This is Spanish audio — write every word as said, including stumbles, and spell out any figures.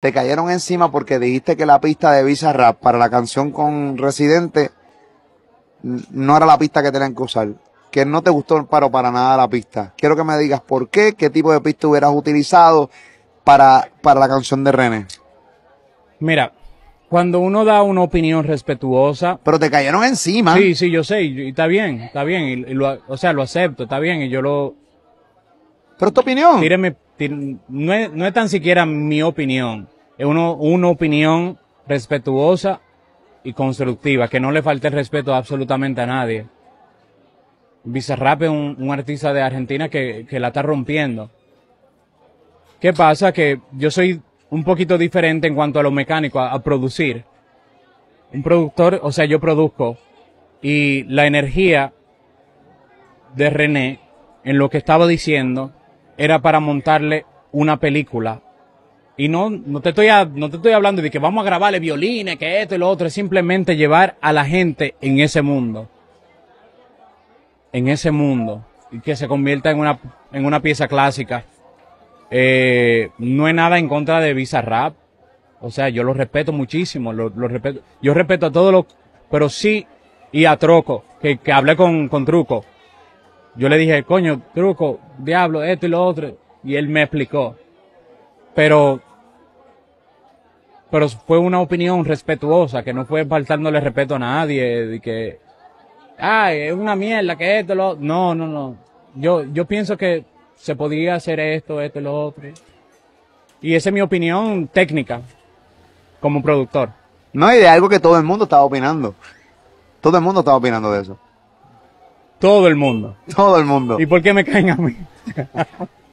te cayeron encima porque dijiste que la pista de Bizarrap para la canción con Residente no era la pista que tenían que usar. Que no te gustó pero para nada la pista. Quiero que me digas por qué, qué tipo de pista hubieras utilizado para, para la canción de René. Mira, cuando uno da una opinión respetuosa... Pero te cayeron encima. Sí, sí, yo sé, y, y está bien, está bien, y, y lo, o sea, lo acepto, está bien, y yo lo... Pero es tu opinión. Tíreme, tírenme, no, es, no es tan siquiera mi opinión, es uno, una opinión respetuosa y constructiva, que no le falte el respeto absolutamente a nadie. Bizarrap es un, un artista de Argentina que, que la está rompiendo. ¿Qué pasa? Que yo soy un poquito diferente en cuanto a lo mecánico, a, a producir. Un productor, o sea, yo produzco, y la energía de René, en lo que estaba diciendo, era para montarle una película. Y no, no te estoy, a, no te estoy hablando de que vamos a grabarle violines, que esto y lo otro, es simplemente llevar a la gente en ese mundo. En ese mundo. Y que se convierta en una, en una pieza clásica. Eh, no es nada en contra de Bizarrap. O sea, yo lo respeto muchísimo, lo, lo respeto. Yo respeto a todos los, pero sí, y a Troco, que, que hablé con, con Truco. Yo le dije, coño, Truco, diablo, esto y lo otro, y él me explicó. Pero, pero fue una opinión respetuosa, que no fue faltándole respeto a nadie, de que, ay, es una mierda, que esto, lo, no, no, no. Yo, yo pienso que se podía hacer esto, esto y lo otro. Y esa es mi opinión técnica, como productor. No, y de algo que todo el mundo estaba opinando. Todo el mundo estaba opinando de eso. Todo el mundo. Todo el mundo. ¿Y por qué me caen a mí?